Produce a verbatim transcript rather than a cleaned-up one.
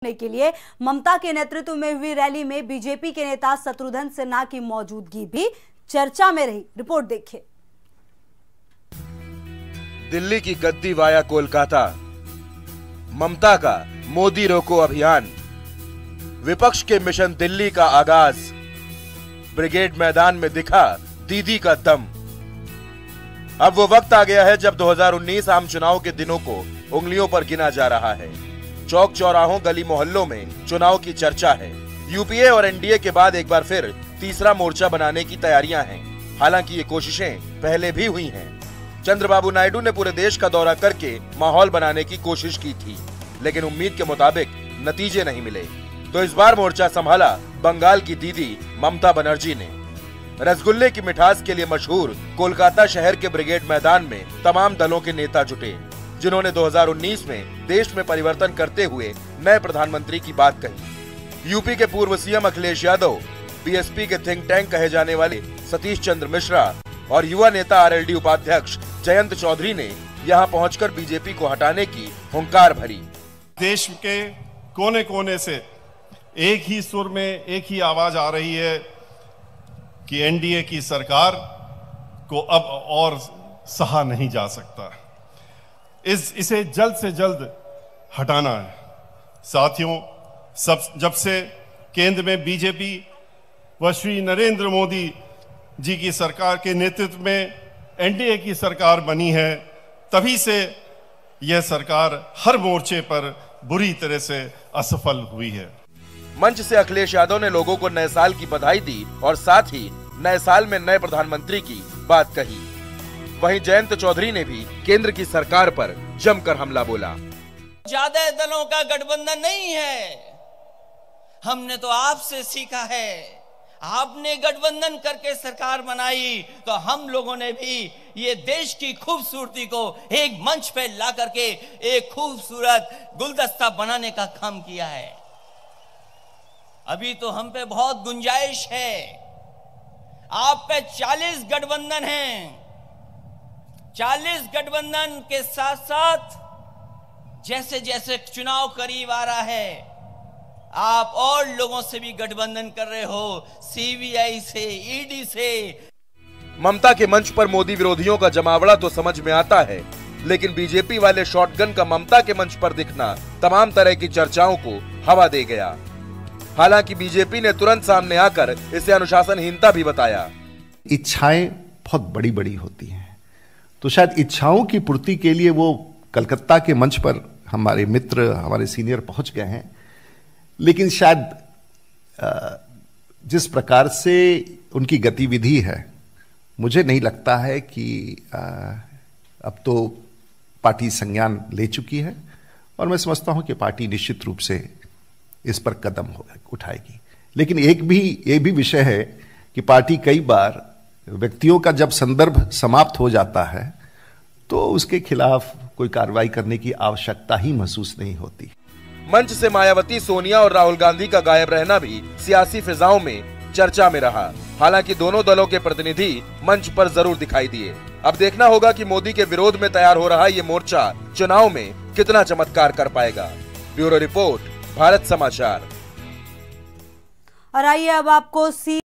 के लिए ममता के नेतृत्व में हुई रैली में बीजेपी के नेता शत्रुघ्न सिन्हा की मौजूदगी भी चर्चा में रही। रिपोर्ट देखिए। दिल्ली की गद्दी वाया कोलकाता, ममता का मोदी रोको अभियान, विपक्ष के मिशन दिल्ली का आगाज, ब्रिगेड मैदान में दिखा दीदी का दम। अब वो वक्त आ गया है जब दो हज़ार उन्नीस आम चुनाव के दिनों को उंगलियों पर गिना जा रहा है। चौक चौराहों गली मोहल्लों में चुनाव की चर्चा है। यूपीए और एनडीए के बाद एक बार फिर तीसरा मोर्चा बनाने की तैयारियां हैं। हालांकि ये कोशिशें पहले भी हुई हैं। चंद्रबाबू नायडू ने पूरे देश का दौरा करके माहौल बनाने की कोशिश की थी, लेकिन उम्मीद के मुताबिक नतीजे नहीं मिले। तो इस बार मोर्चा संभाला बंगाल की दीदी ममता बनर्जी ने। रसगुल्ले की मिठास के लिए मशहूर कोलकाता शहर के ब्रिगेड मैदान में तमाम दलों के नेता जुटे, जिन्होंने दो हज़ार उन्नीस में देश में परिवर्तन करते हुए नए प्रधानमंत्री की बात कही। यूपी के पूर्व सीएम अखिलेश यादव, बीएसपी के थिंक टैंक कहे जाने वाले सतीश चंद्र मिश्रा और युवा नेता आरएलडी उपाध्यक्ष जयंत चौधरी ने यहां पहुंचकर बीजेपी को हटाने की हुंकार भरी। देश के कोने कोने से एक ही सुर में एक ही आवाज आ रही है कि एनडीए की सरकार को अब और सहा नहीं जा सकता। इस इसे जल्द से जल्द हटाना है। साथियों, सब जब से केंद्र में बीजेपी व श्री नरेंद्र मोदी जी की सरकार के नेतृत्व में एनडीए की सरकार बनी है, तभी से यह सरकार हर मोर्चे पर बुरी तरह से असफल हुई है। मंच से अखिलेश यादव ने लोगों को नए साल की बधाई दी और साथ ही नए साल में नए प्रधानमंत्री की बात कही। वहीं जयंत चौधरी ने भी केंद्र की सरकार पर जमकर हमला बोला। ज्यादा दलों का गठबंधन नहीं है, हमने तो आपसे सीखा है। आपने गठबंधन करके सरकार बनाई तो हम लोगों ने भी ये देश की खूबसूरती को एक मंच पे ला करके एक खूबसूरत गुलदस्ता बनाने का काम किया है। अभी तो हम पे बहुत गुंजाइश है। आप पे चालीस गठबंधन हैं। चालीस गठबंधन के साथ साथ जैसे जैसे चुनाव करीब आ रहा है, आप और लोगों से भी गठबंधन कर रहे हो, सीबीआई से, ईडी से। ममता के मंच पर मोदी विरोधियों का जमावड़ा तो समझ में आता है, लेकिन बीजेपी वाले शॉटगन का ममता के मंच पर दिखना तमाम तरह की चर्चाओं को हवा दे गया। हालांकि बीजेपी ने तुरंत सामने आकर इसे अनुशासनहीनता भी बताया। इच्छाएं बहुत बड़ी बड़ी होती हैं, तो शायद इच्छाओं की पूर्ति के लिए वो कलकत्ता के मंच पर हमारे मित्र, हमारे सीनियर पहुंच गए हैं, लेकिन शायद जिस प्रकार से उनकी गतिविधि है, मुझे नहीं लगता है कि अब तो पार्टी संज्ञान ले चुकी है, और मैं समझता हूं कि पार्टी निश्चित रूप से इस पर कदम उठाएगी। लेकिन एक भी ये भी विषय है कि पार्टी कई बार व्यक्तियों का जब संदर्भ समाप्त हो जाता है तो उसके खिलाफ कोई कार्रवाई करने की आवश्यकता ही महसूस नहीं होती। मंच से मायावती, सोनिया और राहुल गांधी का गायब रहना भी सियासी फिजाओं में चर्चा में रहा। हालांकि दोनों दलों के प्रतिनिधि मंच पर जरूर दिखाई दिए। अब देखना होगा कि मोदी के विरोध में तैयार हो रहा ये मोर्चा चुनाव में कितना चमत्कार कर पाएगा। ब्यूरो रिपोर्ट, भारत समाचार। और आइए अब आपको सी